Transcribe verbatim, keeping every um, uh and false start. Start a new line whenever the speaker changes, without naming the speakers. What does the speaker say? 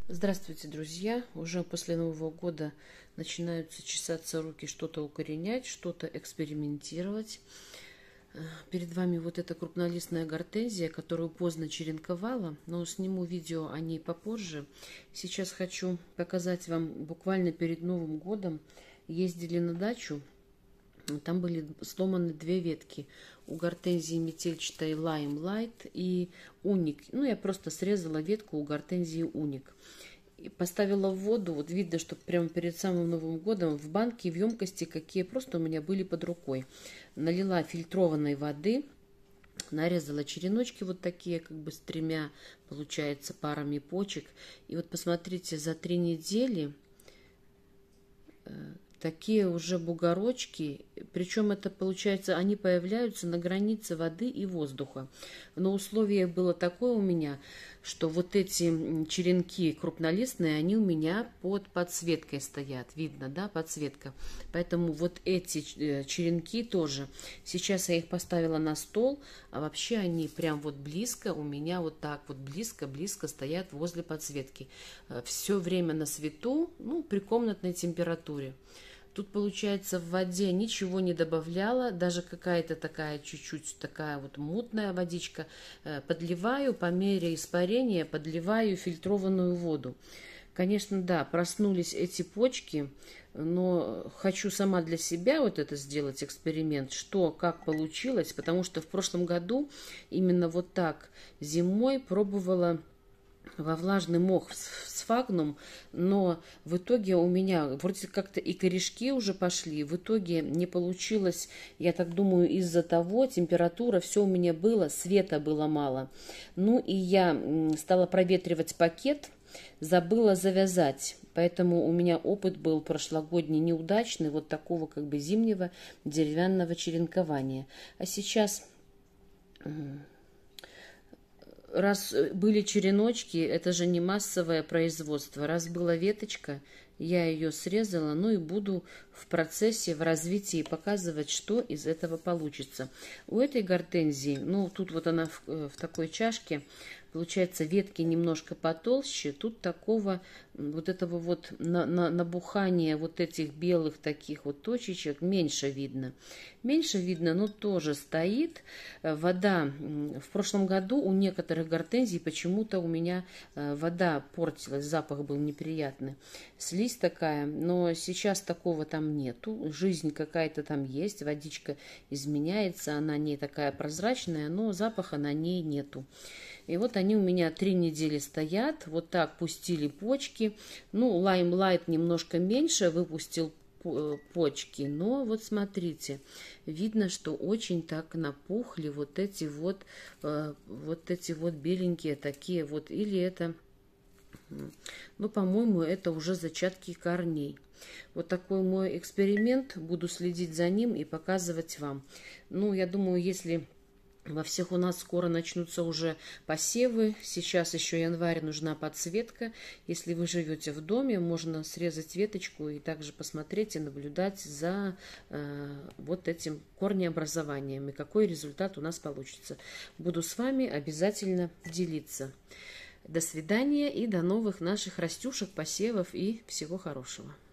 Здравствуйте, друзья! Уже после Нового года начинаются чесаться руки, что-то укоренять, что-то экспериментировать. Перед вами вот эта крупнолистная гортензия, которую поздно черенковала, но сниму видео о ней попозже. Сейчас хочу показать вам, буквально перед Новым годом ездили на дачу. Там были сломаны две ветки. У гортензии метельчатой Limelight и уник. Ну, я просто срезала ветку у гортензии уник. И поставила в воду. Вот видно, что прямо перед самым Новым годом в банке, в емкости, какие просто у меня были под рукой. Налила фильтрованной воды. Нарезала череночки вот такие, как бы с тремя, получается, парами почек. И вот посмотрите, за три недели такие уже бугорочки, причем это получается, они появляются на границе воды и воздуха. Но условие было такое у меня, что вот эти черенки крупнолистные, они у меня под подсветкой стоят. Видно, да, подсветка. Поэтому вот эти черенки тоже. Сейчас я их поставила на стол, а вообще они прям вот близко, у меня вот так вот близко-близко стоят возле подсветки. Все время на свету, ну, при комнатной температуре. Тут, получается, в воде ничего не добавляла, даже какая-то такая чуть-чуть такая вот мутная водичка. Подливаю по мере испарения, подливаю фильтрованную воду. Конечно, да, проснулись эти почки, но хочу сама для себя вот это сделать эксперимент, что, как получилось, потому что в прошлом году именно вот так зимой пробовала во влажный мох сфагнум, но в итоге у меня вроде как-то и корешки уже пошли, в итоге не получилось, я так думаю, из-за того, температура, все у меня было, света было мало. Ну и я стала проветривать пакет, забыла завязать, поэтому у меня опыт был прошлогодний неудачный, вот такого как бы зимнего деревянного черенкования. А сейчас... Раз были череночки, это же не массовое производство. Раз была веточка, я ее срезала, ну и буду в процессе, в развитии показывать, что из этого получится. У этой гортензии, ну тут вот она в, в такой чашке, получается ветки немножко потолще, тут такого вот этого вот на, на, набухания вот этих белых таких вот точечек меньше видно. Меньше видно, но тоже стоит. Вода, в прошлом году у некоторых гортензий почему-то у меня вода портилась, запах был неприятный. Слизь такая, но сейчас такого там нету. Жизнь какая-то там есть, водичка изменяется, она не такая прозрачная, но запаха на ней нету. И вот они у меня три недели стоят, вот так пустили почки. Ну, Limelight немножко меньше выпустил почки, но вот смотрите, видно, что очень так напухли вот эти вот, вот эти вот беленькие такие вот, или это, ну, по-моему, это уже зачатки корней. Вот такой мой эксперимент, буду следить за ним и показывать вам. Ну, я думаю, если... Во всех у нас скоро начнутся уже посевы. Сейчас еще январь, нужна подсветка. Если вы живете в доме, можно срезать веточку и также посмотреть и наблюдать за э, вот этим корнеобразованием и какой результат у нас получится. Буду с вами обязательно делиться. До свидания и до новых наших растюшек, посевов и всего хорошего.